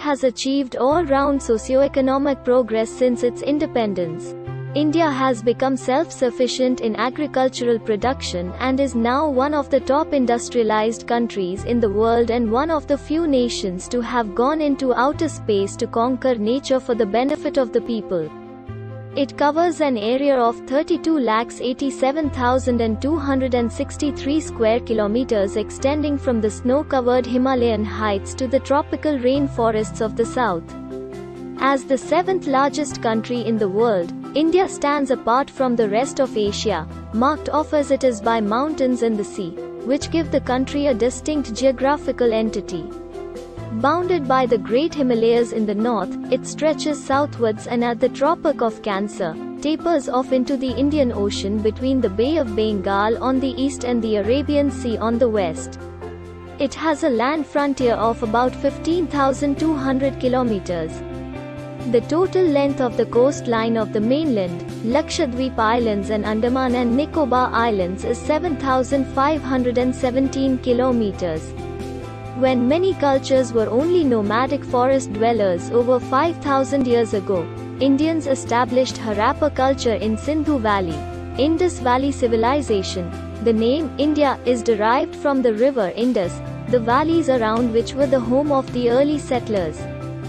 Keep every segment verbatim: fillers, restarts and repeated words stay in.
has achieved all-round socio-economic progress since its independence. India has become self-sufficient in agricultural production and is now one of the top industrialized countries in the world and one of the few nations to have gone into outer space to conquer nature for the benefit of the people. It covers an area of thirty-two lakh eighty-seven thousand two hundred sixty-three square kilometers extending from the snow-covered Himalayan heights to the tropical rainforests of the south. As the seventh largest country in the world, India stands apart from the rest of Asia, marked off as it is by mountains and the sea, which give the country a distinct geographical entity. Bounded by the Great Himalayas in the north, it stretches southwards and at the Tropic of Cancer, tapers off into the Indian Ocean between the Bay of Bengal on the east and the Arabian Sea on the west. It has a land frontier of about fifteen thousand two hundred kilometers. The total length of the coastline of the mainland, Lakshadweep Islands and Andaman and Nicobar Islands is seven thousand five hundred seventeen kilometers. When many cultures were only nomadic forest dwellers over five thousand years ago, Indians established Harappa culture in Sindhu Valley, Indus Valley Civilization. The name India is derived from the river Indus, the valleys around which were the home of the early settlers.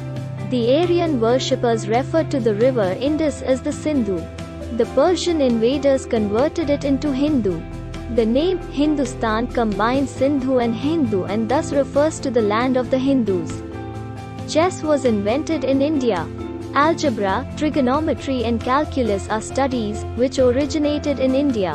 The Aryan worshippers referred to the river Indus as the Sindhu. The Persian invaders converted it into Hindu. The name Hindustan combines Sindhu and Hindu and thus refers to the land of the Hindus. Chess was invented in India. Algebra, trigonometry and calculus are studies which originated in India.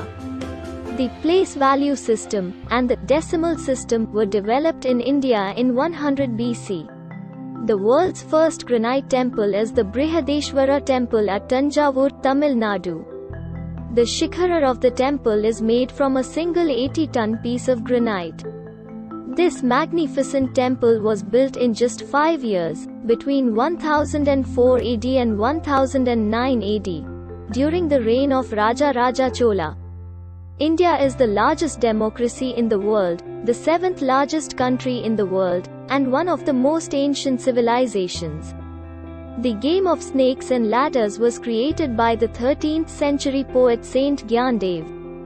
The place value system and the decimal system were developed in India in one hundred B C. The world's first granite temple is the Brihadeshwara temple at Tanjavur, Tamil Nadu. The shikhara of the temple is made from a single eighty ton piece of granite. This magnificent temple was built in just five years, between one thousand four A D and one thousand nine A D, during the reign of Raja Raja Chola. India is the largest democracy in the world, the seventh largest country in the world, and one of the most ancient civilizations. The game of snakes and ladders was created by the thirteenth century poet Saint Gyandev.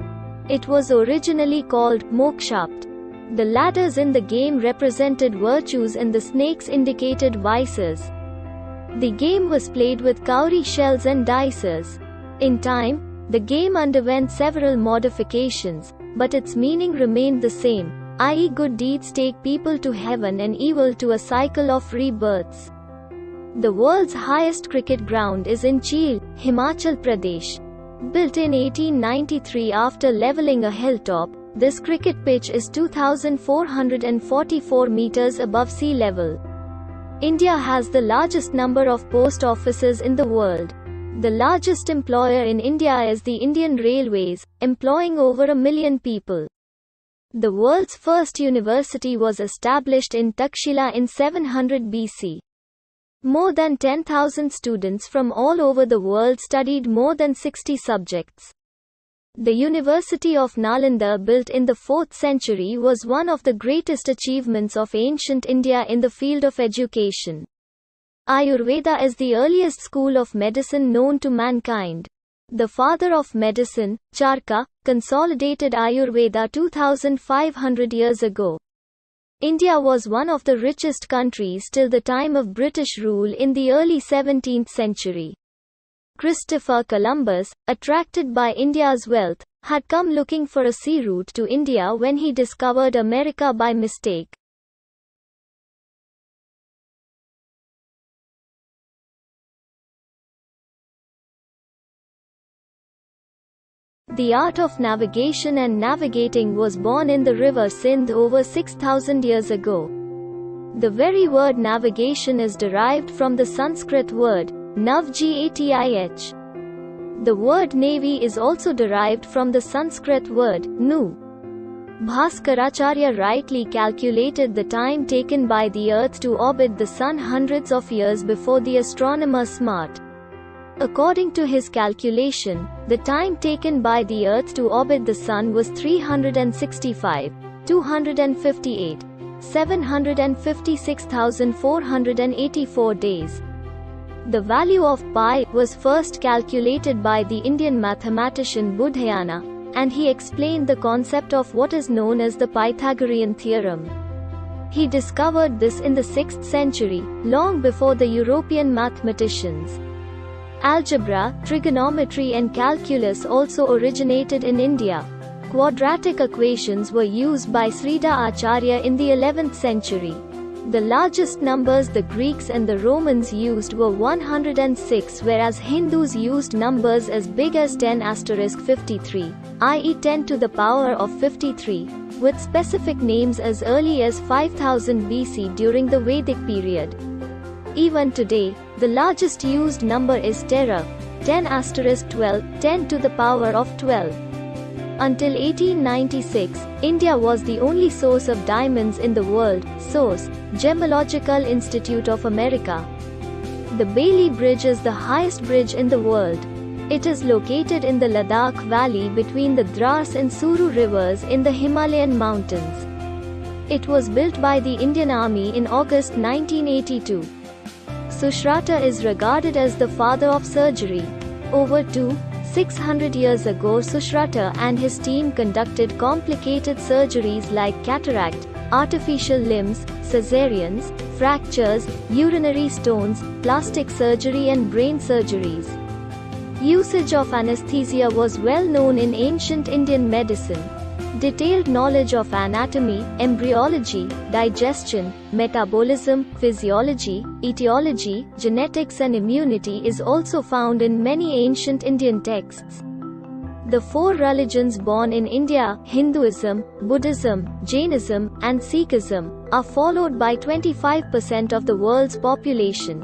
It was originally called Mokshapt. The ladders in the game represented virtues and the snakes indicated vices. The game was played with cowrie shells and dices. In time, the game underwent several modifications, but its meaning remained the same, that is good deeds take people to heaven and evil to a cycle of rebirths. The world's highest cricket ground is in Chil, Himachal Pradesh. Built in eighteen ninety-three after levelling a hilltop, this cricket pitch is two thousand four hundred forty-four meters above sea level. India has the largest number of post offices in the world. The largest employer in India is the Indian Railways, employing over a million people. The world's first university was established in Takshila in seven hundred B C. More than ten thousand students from all over the world studied more than sixty subjects. The University of Nalanda, built in the fourth century, was one of the greatest achievements of ancient India in the field of education. Ayurveda is the earliest school of medicine known to mankind. The father of medicine, Charaka, consolidated Ayurveda two thousand five hundred years ago. India was one of the richest countries till the time of British rule in the early seventeenth century. Christopher Columbus, attracted by India's wealth, had come looking for a sea route to India when he discovered America by mistake. The art of navigation and navigating was born in the river Sindh over six thousand years ago. The very word navigation is derived from the Sanskrit word, navgatih. The word navy is also derived from the Sanskrit word, nu. Bhaskaracharya rightly calculated the time taken by the earth to orbit the sun hundreds of years before the astronomer Smart. According to his calculation, the time taken by the Earth to orbit the Sun was three hundred sixty-five thousand two hundred fifty-eight seven hundred fifty-six thousand four hundred eighty-four days. The value of pi was first calculated by the Indian mathematician Bodhayana, and he explained the concept of what is known as the Pythagorean theorem. He discovered this in the sixth century, long before the European mathematicians. Algebra, trigonometry and calculus also originated in India. Quadratic equations were used by Sridhar Acharya in the eleventh century. The largest numbers the Greeks and the Romans used were one hundred six, whereas Hindus used numbers as big as ten fifty-three, that is ten to the power of fifty-three, with specific names as early as five thousand B C during the Vedic period. Even today, the largest used number is tera, ten twelve, ten to the power of twelve. Until eighteen ninety-six, India was the only source of diamonds in the world. Source: Gemological Institute of America. The Bailey Bridge is the highest bridge in the world. It is located in the Ladakh Valley between the Dras and Suru rivers in the Himalayan mountains. It was built by the Indian Army in August nineteen eighty-two. Sushruta is regarded as the father of surgery. Over two thousand six hundred years ago, Sushruta and his team conducted complicated surgeries like cataract, artificial limbs, cesareans, fractures, urinary stones, plastic surgery and brain surgeries. Usage of anesthesia was well known in ancient Indian medicine. Detailed knowledge of anatomy, embryology, digestion, metabolism, physiology, etiology, genetics and immunity is also found in many ancient Indian texts. The four religions born in India, Hinduism, Buddhism, Jainism, and Sikhism, are followed by twenty-five percent of the world's population.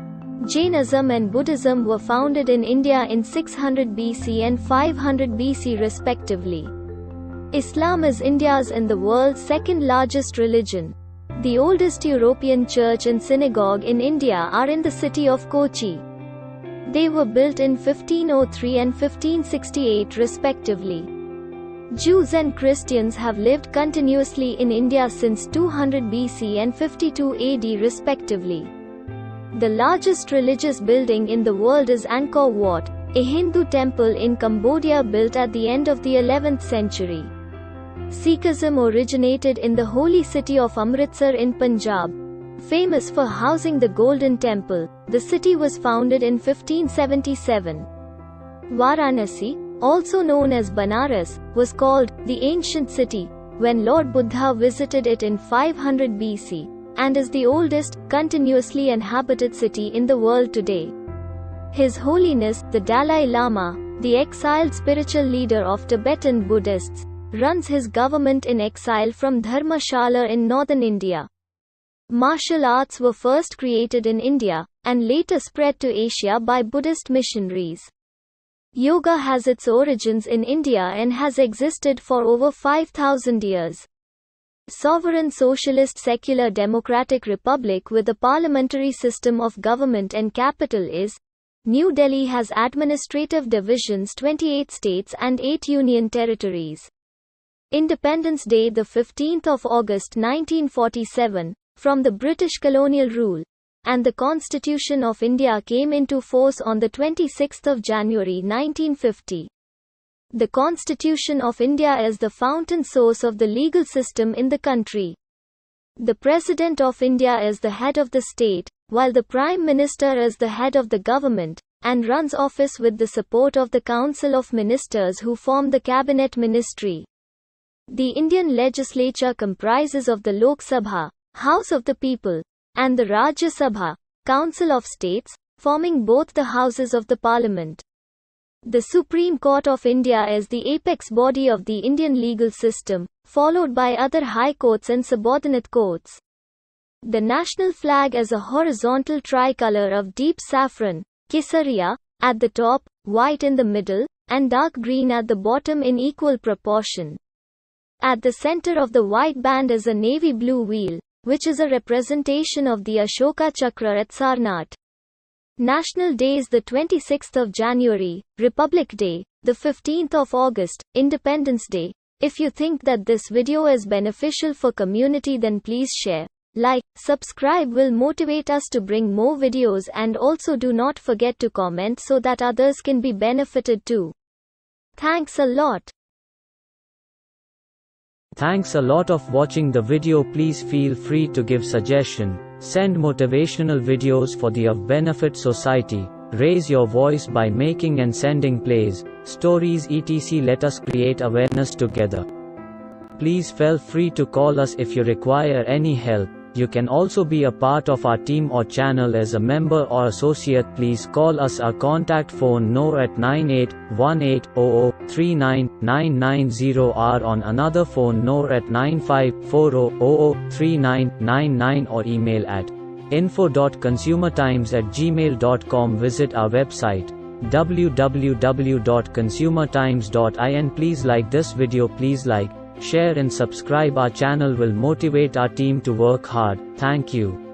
Jainism and Buddhism were founded in India in six hundred B C and five hundred B C respectively. Islam is India's and the world's second largest religion. The oldest European church and synagogue in India are in the city of Kochi. They were built in fifteen oh three and fifteen sixty-eight respectively. Jews and Christians have lived continuously in India since two hundred B C and fifty-two A D respectively. The largest religious building in the world is Angkor Wat, a Hindu temple in Cambodia built at the end of the eleventh century. Sikhism originated in the holy city of Amritsar in Punjab. Famous for housing the Golden Temple, the city was founded in fifteen seventy-seven. Varanasi, also known as Banaras, was called the Ancient City when Lord Buddha visited it in five hundred B C, and is the oldest, continuously inhabited city in the world today. His Holiness, the Dalai Lama, the exiled spiritual leader of Tibetan Buddhists, runs his government in exile from Dharmashala in northern India. Martial arts were first created in India, and later spread to Asia by Buddhist missionaries. Yoga has its origins in India and has existed for over five thousand years. Sovereign Socialist Secular Democratic Republic with a parliamentary system of government and capital is New Delhi has administrative divisions, twenty-eight states and eight union territories. Independence Day, the fifteenth of August nineteen forty-seven, from the British colonial rule, and the Constitution of India came into force on the twenty-sixth of January nineteen fifty. The Constitution of India is the fountain source of the legal system in the country. The President of India is the head of the state, while the Prime Minister is the head of the government, and runs office with the support of the Council of Ministers who form the Cabinet Ministry. The Indian legislature comprises of the Lok Sabha, House of the People, and the Rajya Sabha, Council of States, forming both the houses of the Parliament. The Supreme Court of India is the apex body of the Indian legal system, followed by other high courts and subordinate courts. The national flag is a horizontal tricolour of deep saffron, Kesariya, at the top, white in the middle, and dark green at the bottom in equal proportion. At the center of the white band is a navy blue wheel, which is a representation of the Ashoka Chakra at Sarnath. National Days: the twenty-sixth of January, Republic Day, the fifteenth of August, Independence Day, If you think that this video is beneficial for community, then please share, like, subscribe will motivate us to bring more videos, and also do not forget to comment so that others can be benefited too. Thanks a lot. Thanks a lot of watching the video. Please feel free to give suggestion, send motivational videos for the of benefit society, raise your voice by making and sending plays, stories et cetera. Let us create awareness together. Please feel free to call us if you require any help. You can also be a part of our team or channel as a member or associate. Please call us. Our contact phone no at nine eight one eight zero zero three nine nine nine zero or on another phone no at nine five four zero zero zero three nine nine nine or email at info dot consumertimes at gmail dot com. Visit our website w w w dot consumertimes dot in. Please like this video. Please like, share and subscribe. Our channel will motivate our team to work hard. Thank you.